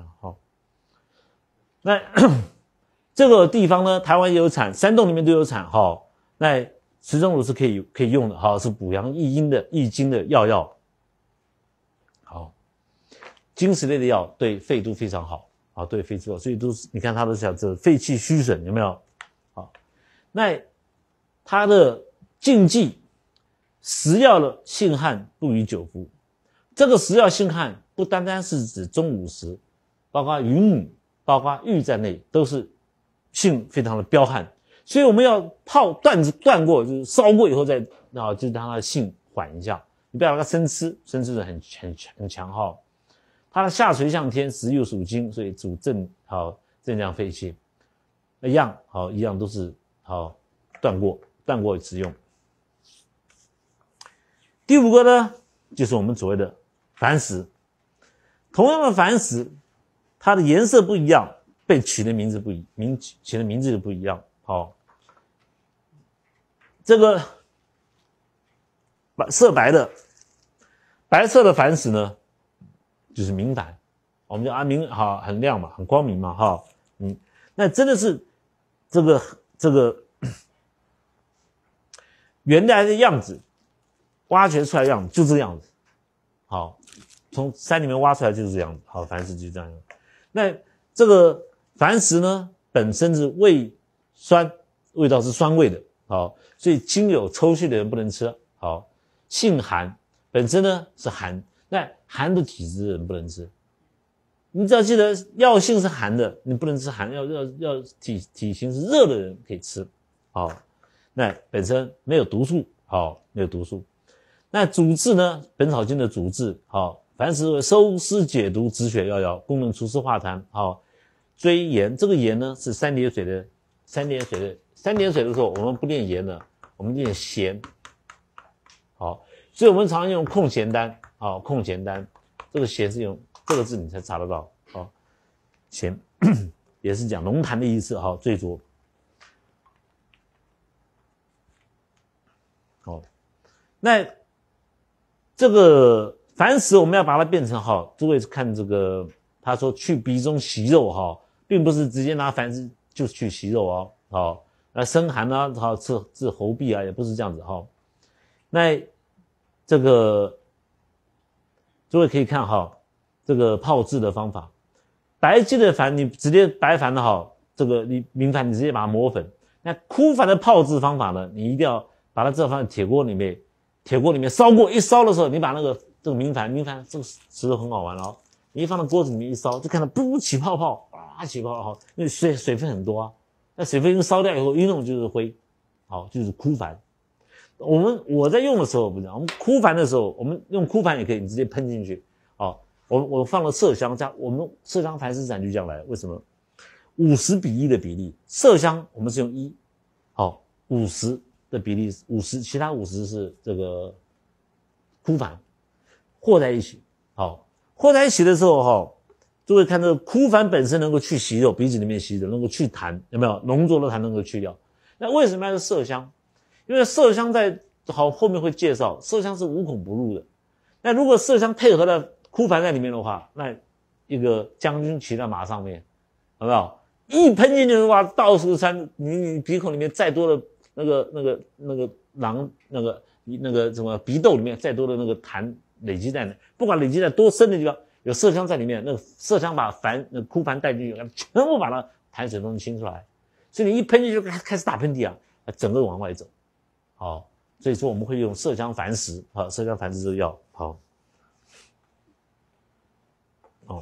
那这个地方呢，台湾也有产，山洞里面都有产那石钟乳是可以用的是补阳益精的药。金石类的药对肺都非常好对肺都好，所以你看它都讲这肺气虚损有没有？那它的禁忌，食药的性汗不宜久服。这个食药性汗不单单是指钟乳石，包括云母，包括玉在内，都是性非常的彪悍。所以我们要断过，就是烧过以后再就让它的性缓一下。你不要让它生吃的很强它的下垂向天，时又属金，所以主正降肺气。一样都是断过使用。第5个呢，就是我们所谓的矾石。同样的矾石，它的颜色不一样，被取的名字就不一样。这个色白的白色的矾石呢，就是明矾，我们叫明很亮嘛，很光明嘛那真的是这个原来的样子，挖掘出来的样子就这个样子。从山里面挖出来就是这样子。矾石就是这样。那这个矾石呢，本身是味道是酸味的。所以经有抽搐的人不能吃。性寒，本身呢是寒，那寒的体质的人不能吃。你只要记得药性是寒的，你不能吃寒，要体型是热的人可以吃。那本身没有毒素。没有毒素。那主治呢，《本草经》的主治矾石为收湿解毒止血药，功能除湿化痰。追盐，这个盐呢是三点水的时候，我们不念盐了，我们念咸。所以我们常常用控咸丹。控咸丹，这个咸是用这个字你才查得到。咸也是讲浓痰的意思。最浊。那这个矾石我们要把它变成诸位看这个，他说去鼻中息肉并不是直接拿矾石就去息肉那生寒治喉痹也不是这样子那这个诸位可以看哈，这个泡制的方法，白金的矾你直接白矾的哈，这个你明矾你直接把它磨粉。那枯矾的泡制方法呢，你一定要把它这放在铁锅里面烧过，一烧的时候，你把那个这个明矾这个石头很好玩哦，你一放到锅子里面一烧，就看到噗起泡泡啊，起泡泡，因为水分很多啊，那水分烧掉以后一弄就是灰，好，就是枯矾。我在用的时候不是，我们枯矾的时候，我们用枯矾也可以，你直接喷进去。好，我放了麝香，我们麝香矾石散就这样来，为什么？50:1的比例，麝香我们是用1，好，50的比例50，其他50是这个枯矾和在一起。好，和在一起的时候哈，诸位看这个枯矾本身能够去息肉，鼻子里面息肉，能够去痰，有没有？浓浊的痰能够去掉。那为什么要是麝香？因为麝香后面会介绍，麝香是无孔不入的。那如果麝香配合了枯矾在里面的话，那一个将军骑在马上面，有没有？一喷进去的话，到处山，你鼻孔里面再多的那个囊那个什么鼻窦里面再多的那个痰累积在那，不管累积在多深的地方，有麝香在里面，那个麝香把枯矾带进去，全部把它痰水都清出来。所以你一喷进去就开始打喷嚏啊，整个往外走。好，所以说我们会用麝香矾石，好，麝香矾石这个药，好，哦，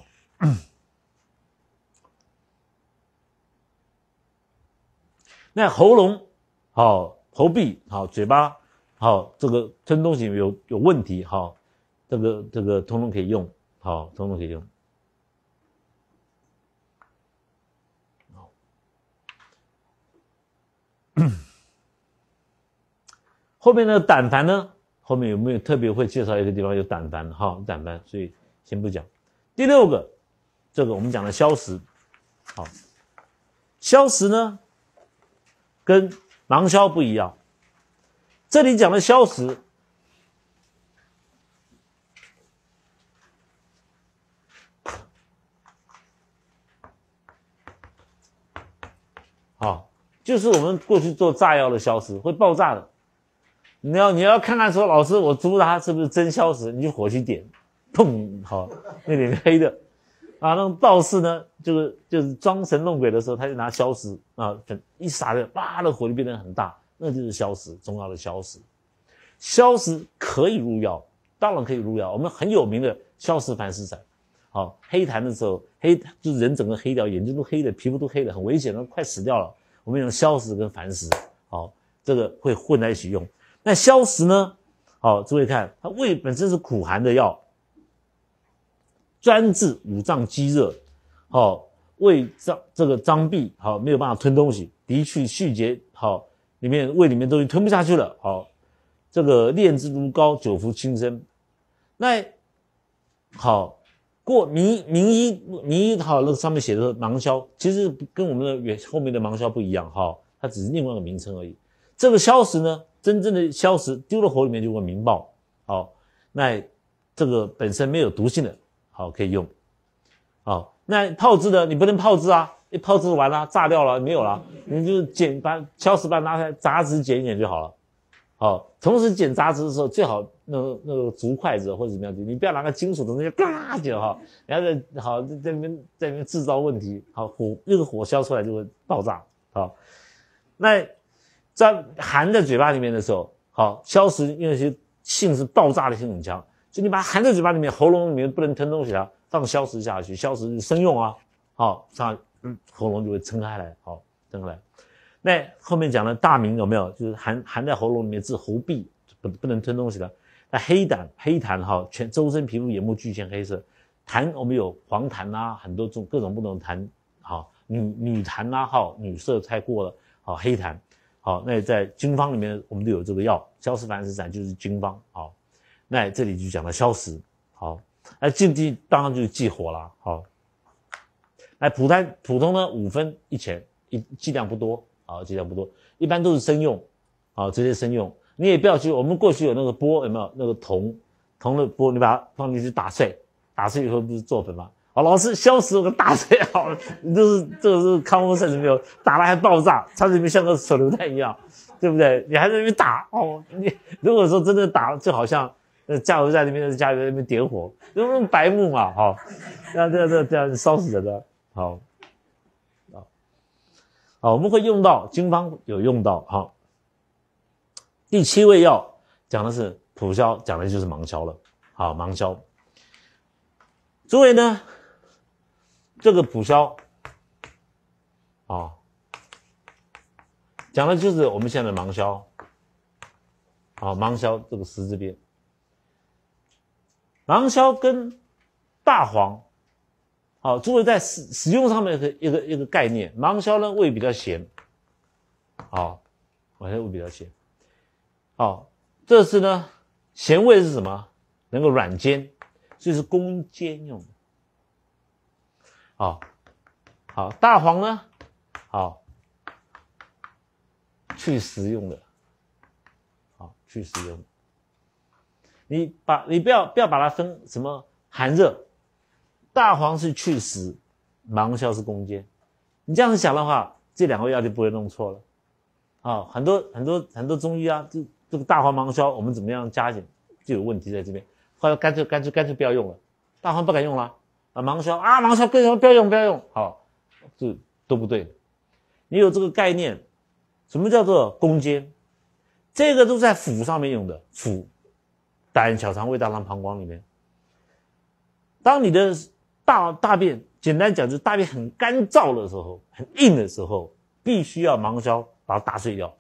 那喉咙，好，喉壁，好，嘴巴，好，这个吞东西有问题，好，这个通通可以用，好，通通可以用。后面的胆矾呢？后面有没有特别会介绍一个地方有胆矾？哈，胆矾，所以先不讲。第6个，这个我们讲的消食，好，消食呢跟芒硝不一样。这里讲的消食，好，就是我们过去做炸药的消食会爆炸的。你要看看说，老师我煮它是不是真消食？你就火去点，砰，好，那点黑的啊。那种道士呢，就是装神弄鬼的时候，他就拿消食啊，一撒的，哇，那火就变得很大，那就是消食，中药的消食。消食可以入药，当然可以入药。我们很有名的消食矾石散，好，黑痰的时候，就是人整个黑掉，眼睛都黑的，皮肤都黑的，很危险的，快死掉了。我们用消食跟矾石，好，这个会混在一起用。那消食呢？好，诸位看，它胃本身是苦寒的药，专治五脏积热，好，胃张闭，好，没有办法吞东西，涤去虚结，好，胃里面东西吞不下去了，好，这个炼之如膏，久服轻身。那好，名医好，那个上面写的芒硝，其实跟我们的后面的芒硝不一样，哈，它只是另外一个名称而已。这个消食呢？真正的消食丢到火里面就会明爆，好，那这个本身没有毒性的，好，可以用，好，那泡制的你不能泡制啊，一泡制完了炸掉了没有了，你就把消食把它拿出来杂质剪一剪就好了，好，同时剪杂质的时候最好那个竹筷子或者怎么样，你不要拿个金属的东西嘎剪哈，然后好在那边制造问题，好，那个火烧出来就会爆炸，好，那在含在嘴巴里面的时候，好，消食因为性是爆炸的性很强，所以你把它含在嘴巴里面，喉咙里面不能吞东西啊，放消食下去，消食就生用啊，好，喉咙就会撑开来，好，撑开来。那后面讲的大名有没有？就是含在喉咙里面治喉痹，不能吞东西的。那黑痰哈，全周身皮肤眼目俱现黑色。痰我们有黄痰啊，很多种各种不同的痰，好，女痰啊，好，女色太过了，好，黑痰。好，那在经方里面我们都有这个药，消食矾石散就是经方。好，那这里就讲了消食。好，那当然就是忌火啦。好，那普通呢5分1钱，剂量不多，好，剂量不多，一般都是生用，好，直接生用。你也不要去，我们过去有那个钵，有没有那个铜的钵，你把它放进去打碎以后不是做粉吗？好，老师消食我给打碎好了，这个是康复甚至没有打了还爆炸，它里面像个手榴弹一样，对不对？你还在那边打哦，你如果说真的打，就好像那加油站那边加油那边点火，那种白目嘛，好，这样烧死人的，好，好，我们会用到经方有用到，好，第7味药讲的是普消，讲的就是芒硝了，好，芒硝，诸位呢，这个普消，啊，讲的就是我们现在的芒硝，好，芒硝这个10字边，芒硝跟大黄，好，诸位在使用上面的一个概念，芒硝呢味比较咸，好，芒硝味比较咸，好，这是呢咸味是什么？能够软坚，所以是攻坚用的，好，好，大黄呢，好，去湿用的，好，去湿用的。你不要把它分什么寒热，大黄是去湿，芒硝是攻坚。你这样子想的话，这2个药就不会弄错了。啊，很多中医啊，这个大黄芒硝我们怎么样加减就有问题在这边。后来干脆不要用了，大黄不敢用了啊，芒硝不要用，好，这都不对。你有这个概念，什么叫做攻坚？这个都在腑上面用的，腑。胆、小肠胃、大肠、膀胱里面，当你的大便，简单讲就是大便很干燥的时候，很硬的时候，必须要芒硝把它打碎掉。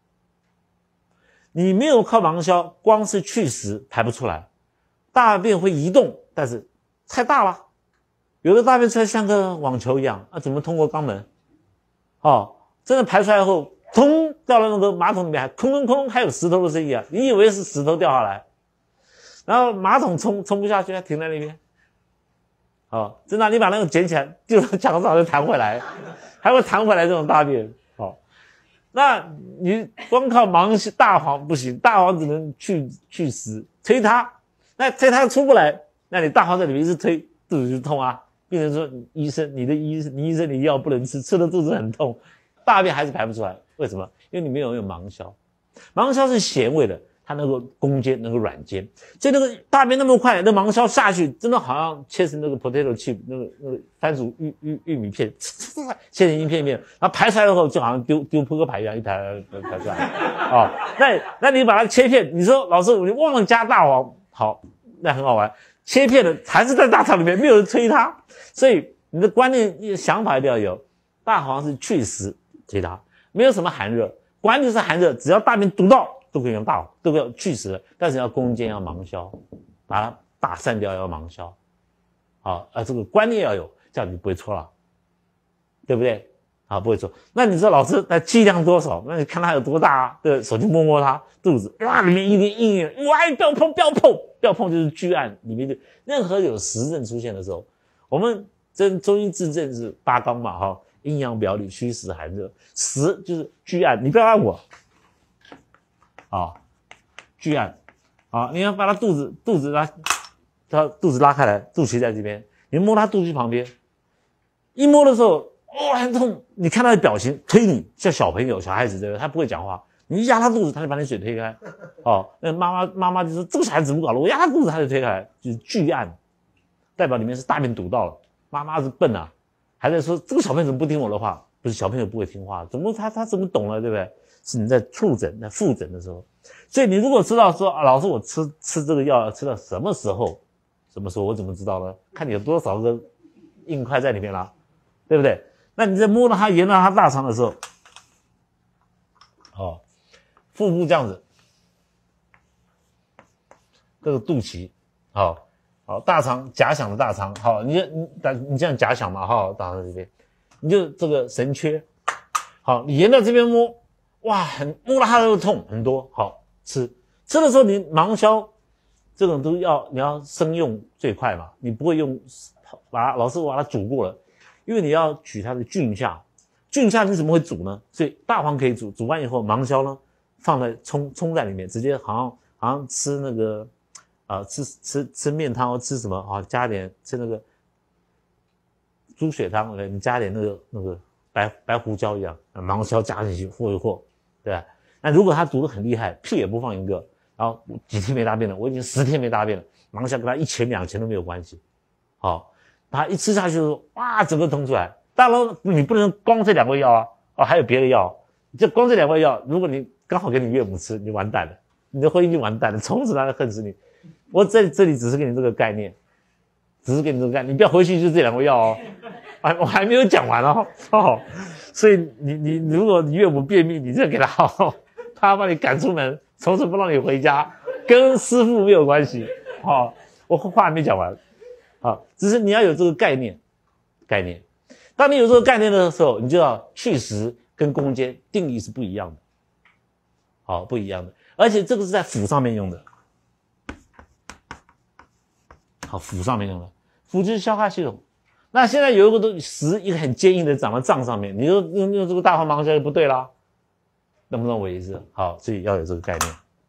你没有靠芒硝，光是去湿排不出来，大便会移动，但是太大了，有的大便出来像个网球一样，怎么通过肛门？哦，真的排出来后，通掉到那个马桶里面，还空空，还有石头的声音啊！你以为是石头掉下来？然后马桶冲不下去，它停在那边。哦，真的，你把那个捡起来，丢到墙上就弹回来，还会弹回来这种大便。哦，那你光靠大黄不行，大黄只能去湿，推它，那推它出不来，那你大黄在里面一直推，肚子就痛啊。病人说，医生你药不能吃，吃了肚子很痛，大便还是排不出来，为什么？因为你没有用芒硝，芒硝是咸味的。它能够攻坚，能够软坚，所以那个大便那么快，那芒硝下去，真的好像切成那个 potato chip， 那个番薯玉米片，切成一片一片，然后排出来以后，就好像丢扑克牌一样，一排出来。哦，那你把它切片，你说老师我忘了加大黄，好，那很好玩，切片的还是在大肠里面，没有人推它，所以你的观念想法一定要有，大黄是去湿推它，没有什么寒热，管你是寒热，只要大便堵到。都可以用大黄，都要去湿，但是要攻坚，要芒硝，把它打散掉，要芒硝，好，这个观念要有，这样你不会错了，对不对？啊，不会错。那你说老师，那剂量多少？那你看它有多大啊？对，手去摸它肚子，哇，里面一点硬，哇，不要碰，就是巨暗，里面就任何有实症出现的时候，我们中医治症是8纲嘛，哈，阴阳表里，虚实寒热，实就是巨暗，你不要按我。巨暗，你要把他肚子拉开来，肚脐在这边，你摸他肚脐旁边，一摸的时候，很痛，你看他的表情，推你，像小朋友、小孩子对不对？他不会讲话，你一压他肚子，他就把你水推开，那妈妈就说这个小孩子怎么搞的？我压他肚子，他就推开来，就是巨暗，代表里面是大便堵到了，妈妈是笨啊，还在说这个小朋友怎么不听我的话？不是小朋友不会听话，他怎么懂了，对不对？是你在触诊、在复诊的时候，所以你如果知道说老师我吃这个药要吃到什么时候我怎么知道呢？看你有多少个硬块在里面啦，对不对？那你在摸到它沿到它大肠的时候，腹部这样子，这个肚脐，好，大肠假想的大肠，好，你这样假想嘛，大肠这边，你就这个神阙，好，你沿到这边摸。哇，摸了它都痛很多，好吃的时候你芒硝这种你要生用最快嘛，你不会用老师我把它煮过了，因为你要取它的菌下你怎么会煮呢？所以大黄可以煮完以后，芒硝呢放在冲在里面，直接好像吃那个吃面汤或吃什么加点吃那个猪血汤，你加点那个白胡椒一样，芒硝加进去和一和。对吧？那如果他煮得很厉害，屁也不放一个， 然后几天没大便了，我已经10天没大便了，芒硝跟他1钱2钱都没有关系。好，他一吃下去就哇，整个通出来。当然你不能光这2味药啊，还有别的药。就光这2味药，如果你刚好给你岳母吃，你完蛋了，你的婚姻就完蛋了，从此他就恨死你。我在这里只是给你这个概念，你不要回去就这2味药哦。我还没有讲完哦。所以你如果你岳母便秘，你这给他好，他把你赶出门，从此不让你回家，跟师父没有关系。我话还没讲完。只是你要有这个概念。当你有这个概念的时候，你就要去实跟攻坚定义是不一样的。不一样的。而且这个是在腑上面用的。腑上面用的。腑就是消化系统。那现在有一个实，一个很坚硬的长在脏上面，你就用这个大黄芒硝就不对啦，懂不懂我意思？所以要有这个概念。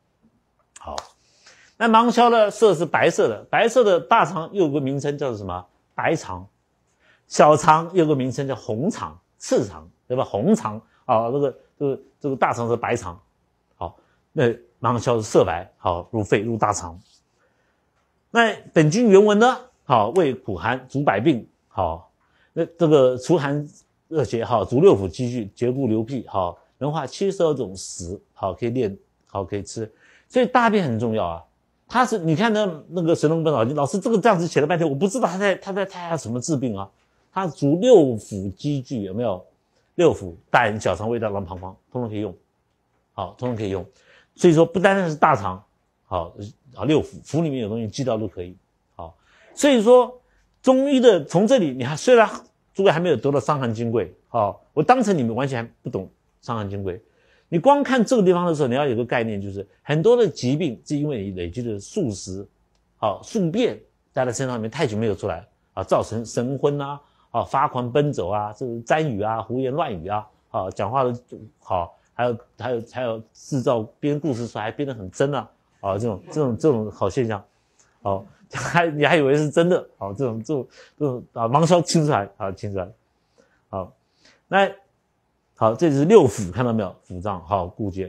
那芒硝的色是白色的，白色的大肠又有个名称叫做什么？白肠。小肠又有个名称叫红肠、赤肠，对吧？红肠这个大肠是白肠。那芒硝是色白，入肺入大肠。那本经原文呢？味苦寒，主百病。那这个除寒热邪，主6腑积聚，结固流涕，能化72种食，可以炼，可以吃。所以大便很重要啊。它是你看那个《神农本草经》，老师这个这样子写了半天，我不知道他在他什么治病啊？它足6腑积聚，有没有？6腑胆、小肠、胃、大肠、膀胱，通通可以用。通通可以用。所以说不单单是大肠，6腑，腑里面有东西积到都可以。所以说中医的从这里，你还虽然诸位还没有得到伤寒金匮，我当成你们完全还不懂伤寒金匮。你光看这个地方的时候，你要有个概念，就是很多的疾病是因为你累积的宿食，宿便在他身上面太久没有出来，造成神昏啊，发狂奔走啊，这个沾语啊，胡言乱语啊，讲话的还有制造编故事出来还编得很真啊，这种好现象，你还以为是真的，这种芒硝清出来，清出来，那这就是6腑，看到没有？腑脏，固结。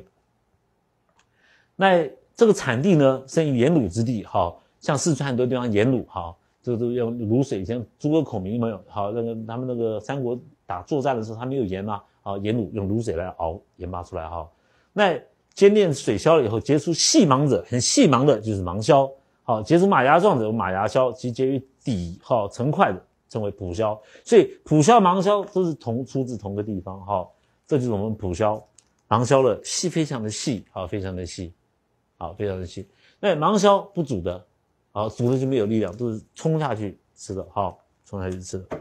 那这个产地呢，生于盐卤之地，像四川很多地方盐卤，这个都用卤水，像诸葛孔明有没有？他们那个三国作战的时候，他没有盐嘛，盐卤用卤水来熬研发出来，那煎炼水消了以后，结出细芒者，很细芒的就是芒硝。结出马牙状者有马牙硝，其结于底成块的称为蒲硝。所以蒲硝、芒硝都是出自同个地方，这就是我们蒲硝、芒硝的细，非常的细，非常的细，非常的细。那芒硝不煮的，煮的就没有力量，都是冲下去吃的，冲下去吃的。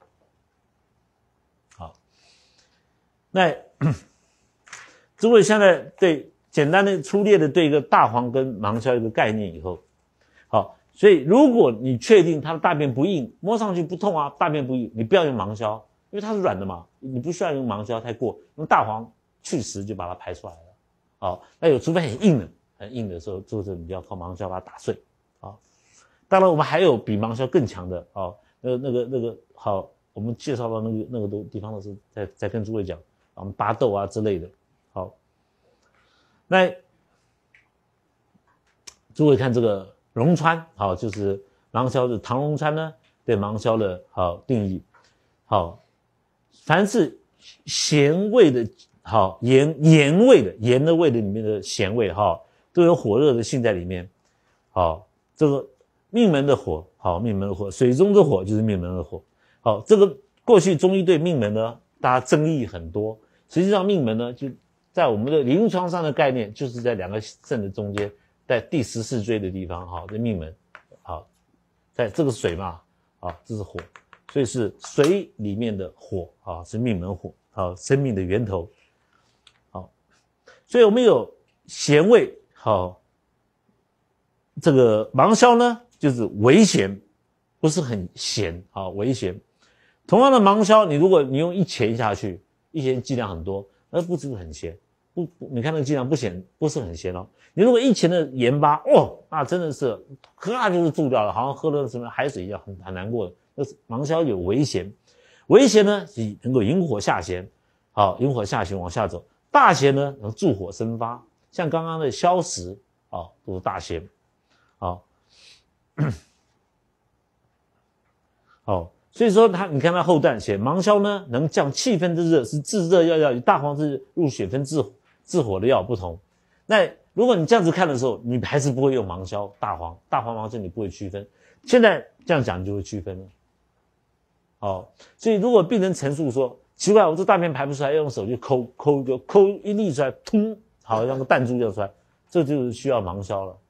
那诸位现在对简单的粗略的对一个大黄跟芒硝一个概念以后。所以如果你确定它的大便不硬，摸上去不痛啊，大便不硬，你不要用芒硝，因为它是软的嘛，你不需要用芒硝太过，用大黄去实就把它排出来了。那除非很硬的时候，就是你要靠芒硝把它打碎。当然我们还有比芒硝更强的，我们介绍到那个地方的时候再跟诸位讲，我们巴豆啊之类的。那诸位看这个溶川，就是芒硝的唐溶川呢对芒硝的定义。凡是咸味的，盐味的，盐的味的里面的咸味，都有火热的性在里面。这个命门的火，命门的火，水中的火就是命门的火。这个过去中医对命门呢，大家争议很多。实际上命门呢，就在我们的临床上的概念，就是在2个肾的中间，在第14椎的地方，在命门，在这个水嘛，这是火，所以是水里面的火，是命门火，生命的源头。所以我们有咸味，这个芒硝呢就是微咸，不是很咸，微咸。同样的芒硝，如果你用1钱下去，1钱剂量很多，那不是很咸，你看那个剂量不咸，不是很咸哦。你如果1钱的盐巴，那真的是喝下就是住掉了，好像喝了什么海水一样，很难过的。那是芒硝有微咸，微咸呢能够引火下咸，引火下咸往下走。大咸呢能助火生发，像刚刚的消食， 哦，都是大仙，好，好，所以说你看他后段写芒硝呢，能降气分之热，是治热药，与大黄是入血分治火的药不同。那如果你这样子看的时候，你还是不会用芒硝、大黄、芒硝，你不会区分。现在这样讲，你就会区分了。好，所以如果病人陈述说奇怪，我这大便排不出来，要用手去抠一粒出来，通，好像个弹珠这样出来，这就是需要芒硝了。